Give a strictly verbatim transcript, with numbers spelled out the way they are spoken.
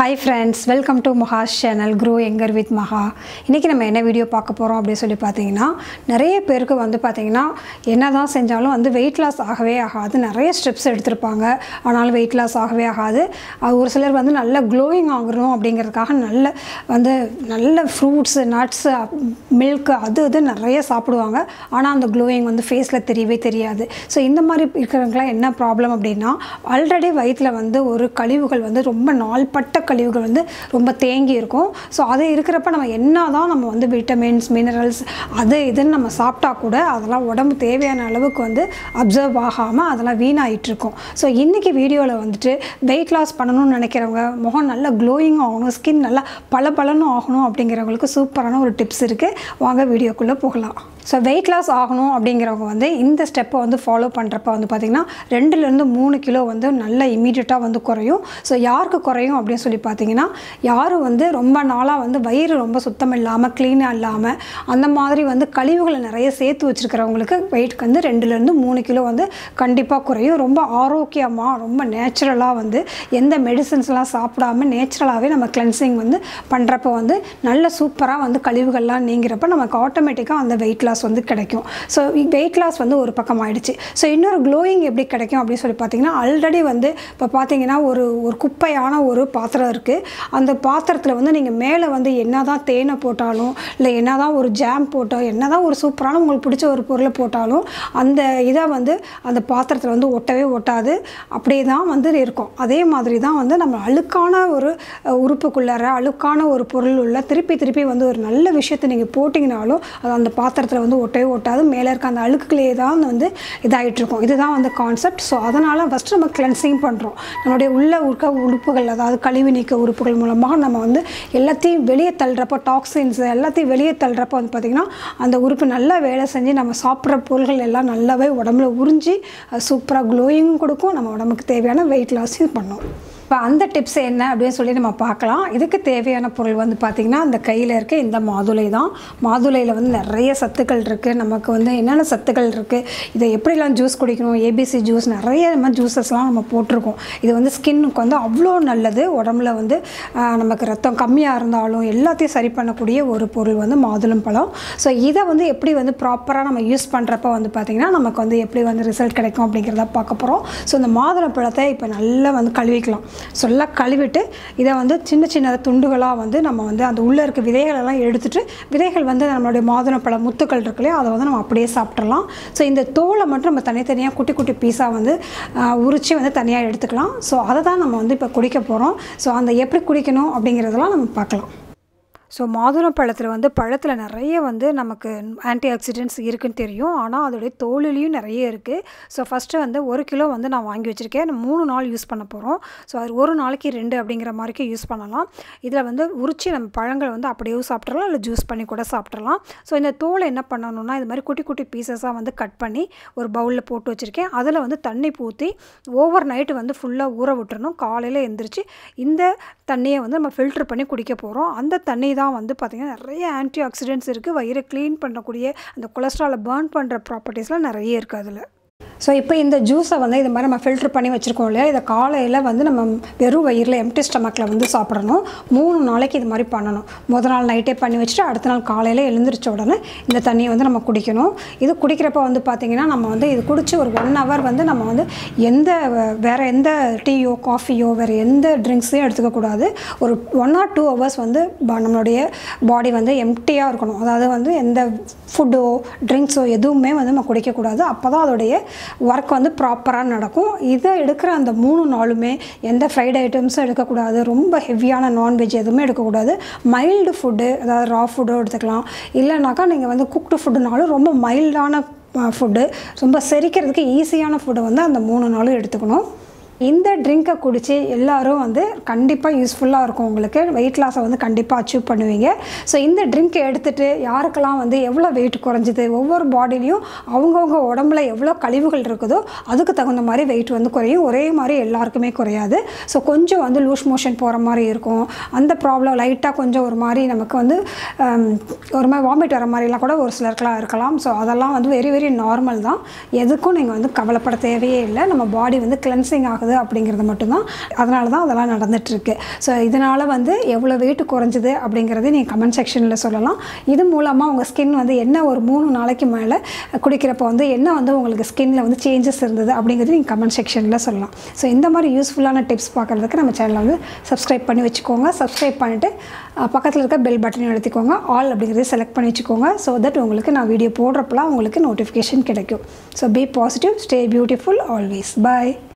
Hi friends, welcome to Maha's channel Grow Younger with Maha. இன்னைக்கு நம்ம என்ன video பார்க்க போறோம் அப்படி சொல்லி பாத்தீங்கன்னா நிறைய பேருக்கு வந்து பாத்தீங்கன்னா என்னதான் செஞ்சாலும் வந்து weight loss ஆகவே ஆகாது. நிறைய ஸ்டெப்ஸ் எடுத்துப்பாங்க. ஆனாலும் weight loss ஆகவே ஆகாது. ஒரு சிலர் வந்து நல்ல glowing ஆகணும் அப்படிங்கிறதுக்காக நல்ல வந்து நல்ல fruits, nuts, milk அது இது நிறைய சாப்பிடுவாங்க. ஆனா அந்த glowing வந்து ஃபேஸ்ல தெரியவே தெரியாது. சோ இந்த மாதிரி இருக்கிறவங்க என்ன ப்ராப்ளம் அப்படினா ஆல்ரெடி வயித்துல வந்து ஒரு கழிவுகள் வந்து ரொம்ப நாள்பட்ட கழிவுகள் வந்து ரொம்ப தேங்கி இருக்கும். சோ அது இருக்குறப்ப நம்ம என்னதான் நம்ம வந்து விட்டமின்ஸ், மினரல்ஸ் அது இதுன்னு நம்ம சாப்பிட்டா கூட அதெல்லாம் உடம்பு தேவையான அளவுக்கு வந்து அப்சர்வ் ஆகாம அதெல்லாம் வீணாயிட்டு இருக்கும். சோ இன்னைக்கு வீடியோல வந்துட்டு weight loss பண்ணனும்னு நினைக்கிறவங்க, முகம் நல்ல glowing ஆகணும், ஸ்கின் நல்லா பளபளன்னு ஆகணும் அப்படிங்கறவங்களுக்கு சூப்பரான ஒரு டிப்ஸ் இருக்கு. வாங்க வீடியோக்குள்ள போகலாம். சோ weight loss ஆகணும் அப்படிங்கறவங்க வந்து இந்த ஸ்டெப்பை வந்து ஃபாலோ பண்றப்ப வந்து பாத்தீங்கன்னா two ல இருந்து three கிலோ வந்து நல்ல இமிடியேட்டா வந்து குறையும். சோ யாருக்கு குறையும் அப்படி சொல்லி பாத்தீங்கன்னா யாரு வந்து ரொம்ப நாளா வந்து வயிறு ரொம்ப சுத்தம் இல்லாம க்ளீனா இல்லாம அந்த மாதிரி வந்து கழிவுகளை நிறைய சேர்த்து வச்சிருக்கிறவங்களுக்கு weight வந்து two ல இருந்து three கிலோ வந்து கண்டிப்பா குறையும். ரொம்ப ஆரோக்கியமா ரொம்ப நேச்சுரலா வந்து எந்த மெடிசின்ஸ்லாம் சாப்பிடாம நேச்சுரலாவே நம்ம கிளென்சிங் வந்து பண்றப்ப வந்து நல்ல சூப்பரா வந்து கழிவுகள்லாம் நீங்கிறப்ப நமக்கு ஆட்டோமேட்டிக்கா அந்த weight loss வந்து கிடைக்கும். சோ weight loss வந்து ஒரு பக்கம் ஆயிடுச்சு. சோ இன்னொரு glowing எப்படி கிடைக்கும் அப்படி சொல்லி பாத்தீங்கன்னா ஆல்ரெடி வந்து இப்ப பாத்தீங்கன்னா ஒரு ஒரு குப்பையான ஒரு பாத்திரம் இருக்கு. அந்த பாத்திரத்துல வந்து நீங்க மேலே வந்து என்னதான் தேனை போட்டாலும் இல்ல என்னதான் ஒரு ஜாம் போட்டோ என்னதான் ஒரு சூப்பரான உங்களுக்கு பிடிச்ச ஒரு பொருளை போட்டாலும் அந்த இத வந்து அந்த பாத்திரத்துல வந்து ஒட்டவே ஒட்டாது. அப்படியே தான் வந்து இருக்கும். அதே மாதிரி தான் வந்து நம்ம அழுக்கான ஒரு உறுப்புக்குள்ளார அழுக்கான ஒரு பொருள் உள்ள திருப்பி திருப்பி வந்து ஒரு நல்ல விஷயத்தை நீங்க போடிங்கனாலும் அது அந்த பாத்திரத்துல வந்து ஒட்டவே ஒட்டாது. மேலே இருக்க அந்த அழுக்குகளே தான் வந்து இதாயிட்டு இருக்கும். இதுதான் வந்து கான்செப்ட். சோ அதனால ஃபர்ஸ்ட் நம்ம கிளென்சிங் பண்றோம். நம்மளுடைய உள்ள இருக்க உறுப்புகள் அதாவது கழிவு நீக்க உறுப்புகள் மூலமாக நம்ம வந்து எல்லாத்தையும் வெளியே தள்ளுறப்ப டாக்ஸின்ஸ் எல்லாத்தையும் வெளியே தள்ளுறப்ப வந்து பாத்தீங்கன்னா அந்த உறுப்பு நல்லா வேலை செஞ்சு நம்ம சாப்பிட்ற பொருட்கள் எல்லாம் நல்லாவே உடம்புல உறிஞ்சி சூப்பரா க்ளோயிங் கொடுக்கும். நம்ம உடம்புக்கு தேவையான வெயிட் லாஸையும் பண்ணும். இப்போ அந்த டிப்ஸ் என்ன அப்படின்னு சொல்லி நம்ம பார்க்கலாம். இதுக்கு தேவையான பொருள் வந்து பார்த்திங்கன்னா அந்த கையில் இருக்க இந்த மாதுளை தான். மாதுளையில் வந்து நிறைய சத்துக்கள் இருக்குது. நமக்கு வந்து என்னென்ன சத்துக்கள் இருக்குது, இதை எப்படிலாம் ஜூஸ் குடிக்கணும், ஏபிசி ஜூஸ் நிறைய நம்ம ஜூஸஸ்லாம் நம்ம போட்டிருக்கோம். இது வந்து ஸ்கின்னுக்கு வந்து அவ்வளோ நல்லது. உடம்புல வந்து நமக்கு ரத்தம் கம்மியாக இருந்தாலும் எல்லாத்தையும் சரி பண்ணக்கூடிய ஒரு பொருள் வந்து மாதுளம் பழம். ஸோ இதை வந்து எப்படி வந்து ப்ராப்பராக நம்ம யூஸ் பண்ணுறப்ப வந்து பார்த்திங்கன்னா நமக்கு வந்து எப்படி வந்து ரிசல்ட் கிடைக்கும் அப்படிங்கிறத பார்க்க போகிறோம். ஸோ இந்த மாதுளம் பழத்தை இப்போ நல்லா வந்து கழுவிக்கலாம். சொல்ல கழுவிட்டு இதை வந்து சின்ன சின்ன துண்டுகளாக வந்து நம்ம வந்து அந்த உள்ளே இருக்க விதைகளெல்லாம் எடுத்துகிட்டு விதைகள் வந்து நம்மளுடைய மாதுளம்பழ முத்துக்கள் இருக்குல்லையோ அதை வந்து நம்ம அப்படியே சாப்பிட்றலாம். ஸோ இந்த தோலை மட்டும் நம்ம தனித்தனியாக குட்டி குட்டி பீஸாக வந்து உரித்து வந்து தனியாக எடுத்துக்கலாம். ஸோ அதை தான் நம்ம வந்து இப்போ குடிக்க போகிறோம். ஸோ அந்த எப்படி குடிக்கணும் அப்படிங்கிறதெல்லாம் நம்ம பார்க்கலாம். ஸோ மாதுளம் பழத்தில் வந்து பழத்தில் நிறைய வந்து நமக்கு ஆன்டி ஆக்சிடென்ட்ஸ் இருக்குதுன்னு தெரியும். ஆனால் அதோடைய தோலிலையும் நிறைய இருக்குது. ஸோ ஃபஸ்ட்டு வந்து ஒரு கிலோ வந்து நான் வாங்கி வச்சுருக்கேன். மூணு நாள் யூஸ் பண்ண போகிறோம். ஸோ அது ஒரு நாளைக்கு ரெண்டு அப்படிங்கிற மாதிரிக்கு யூஸ் பண்ணலாம். இதில் வந்து உரிச்சி நம்ம பழங்களை வந்து அப்படியே சாப்பிட்றலாம் இல்லை ஜூஸ் பண்ணி கூட சாப்பிட்றலாம். ஸோ இந்த தோலை என்ன பண்ணணும்னா இது மாதிரி குட்டி குட்டி பீசஸாக வந்து கட் பண்ணி ஒரு பவுலில் போட்டு வச்சுருக்கேன். அதில் வந்து தண்ணி ஊற்றி ஓவர் நைட்டு வந்து ஃபுல்லாக ஊற விட்டுறணும். காலையில் எழுந்திரிச்சு இந்த தண்ணியை வந்து நம்ம ஃபில்ட்ரு பண்ணி குடிக்க போகிறோம். அந்த தண்ணி தான் வந்து பார்த்திங்கன்னா நிறைய ஆன்டி ஆக்சிடென்ட்ஸ் இருக்குது. வயிறை க்ளீன் பண்ணக்கூடிய அந்த கொலஸ்ட்ராலை பர்ன் பண்ணுற ப்ராப்பர்ட்டிஸ்லாம் நிறைய இருக்குது அதில். ஸோ இப்போ இந்த ஜூஸை வந்து இது மாதிரி நம்ம ஃபில்ட்ரு பண்ணி வச்சுருக்கோம் இல்லையா, இதை காலையில் வந்து நம்ம வெறும் வயிறில் எம்டி ஸ்டமக்கில் வந்து சாப்பிடணும். மூணு நாளைக்கு இது மாதிரி பண்ணணும். முதல் நாள் நைட்டே பண்ணி வச்சுட்டு அடுத்த நாள் காலையில் எழுந்திரிச்ச உடனே இந்த தண்ணியை வந்து நம்ம குடிக்கணும். இது குடிக்கிறப்ப வந்து பார்த்திங்கன்னா நம்ம வந்து இது குடித்து ஒரு ஒன் ஹவர் வந்து நம்ம வந்து எந்த வேறு எந்த டீயோ காஃபியோ வேறு எந்த ட்ரிங்க்ஸையும் எடுத்துக்கக்கூடாது. ஒரு ஒன் ஆர் டூ ஹவர்ஸ் வந்து நம்மளுடைய பாடி வந்து எம்டியாக இருக்கணும். அதாவது வந்து எந்த ஃபுட்டோ ட்ரிங்க்ஸோ எதுவுமே வந்து நம்ம குடிக்கக்கூடாது. அப்போ தான் அதோடைய ஒர்க் வந்து ப்ராப்பராக நடக்கும். இதை எடுக்கிற அந்த மூணு நாளுமே எந்த ஃப்ரைட் ஐட்டம்ஸும் எடுக்கக்கூடாது. ரொம்ப ஹெவியான நான்வெஜ் எதுவுமே எடுக்கக்கூடாது. மைல்டு ஃபுட்டு அதாவது ரா ஃபுட்டோ எடுத்துக்கலாம். இல்லைனாக்கா நீங்கள் வந்து குக்டு ஃபுட்டுனாலும் ரொம்ப மைல்டான ஃபுட்டு ரொம்ப செரிக்கிறதுக்கு ஈஸியான ஃபுட்டை வந்து அந்த மூணு நாளும் எடுத்துக்கணும். இந்த ட்ரிங்கை குடித்து எல்லோரும் வந்து கண்டிப்பாக யூஸ்ஃபுல்லாக இருக்கும். உங்களுக்கு வெயிட் லாஸை வந்து கண்டிப்பாக அச்சீவ் பண்ணுவீங்க. ஸோ இந்த ட்ரிங்க்கை எடுத்துகிட்டு யாருக்கெல்லாம் வந்து எவ்வளோ வெயிட் குறைஞ்சிது, ஒவ்வொரு பாடிலையும் அவங்கவுங்க உடம்புல எவ்வளோ கழிவுகள் இருக்குதோ அதுக்கு தகுந்த மாதிரி வெயிட் வந்து குறையும். ஒரே மாதிரி எல்லாருக்குமே குறையாது. ஸோ கொஞ்சம் வந்து லூஸ் மோஷன் போகிற மாதிரி இருக்கும். அந்த ப்ராப்ளம் லைட்டாக கொஞ்சம் ஒரு மாதிரி நமக்கு வந்து ஒரு மாதிரி வாமிட் வர மாதிரிலாம் கூட ஒரு சிலருக்கெலாம் இருக்கலாம். ஸோ அதெல்லாம் வந்து வெரி வெரி நார்மல் தான். எதுக்கும் நீங்கள் வந்து கவலைப்பட தேவையே இல்லை. நம்ம பாடி வந்து கிளென்சிங் ஆகுது போகுது அப்படிங்கிறது மட்டும்தான். அதனால தான் அதெல்லாம் நடந்துகிட்ருக்கு. ஸோ இதனால் வந்து எவ்வளோ வெயிட் குறைஞ்சிது அப்படிங்கிறது நீங்கள் கமெண்ட் செக்ஷனில் சொல்லலாம். இது மூலமாக உங்கள் ஸ்கின் வந்து என்ன ஒரு மூணு நாளைக்கு மேலே குடிக்கிறப்போ வந்து என்ன வந்து உங்களுக்கு ஸ்கின்னில் வந்து சேஞ்சஸ் இருந்தது அப்படிங்கிறது நீங்கள் கமெண்ட் செக்ஷனில் சொல்லலாம். ஸோ இந்த மாதிரி யூஸ்ஃபுல்லான டிப்ஸ் பார்க்குறதுக்கு நம்ம சேனலை வந்து சப்ஸ்கிரைப் பண்ணி வச்சுக்கோங்க. சப்ஸ்கிரைப் பண்ணிவிட்டு பக்கத்தில் இருக்க பெல் பட்டனை அழுத்திக்கோங்க. ஆல் அப்படிங்கிறத செலக்ட் பண்ணி வச்சுக்கோங்க. ஸோ தட் உங்களுக்கு நான் வீடியோ போடுறப்பெல்லாம் உங்களுக்கு நோட்டிஃபிகேஷன் கிடைக்கும். So be positive, stay beautiful always. Bye.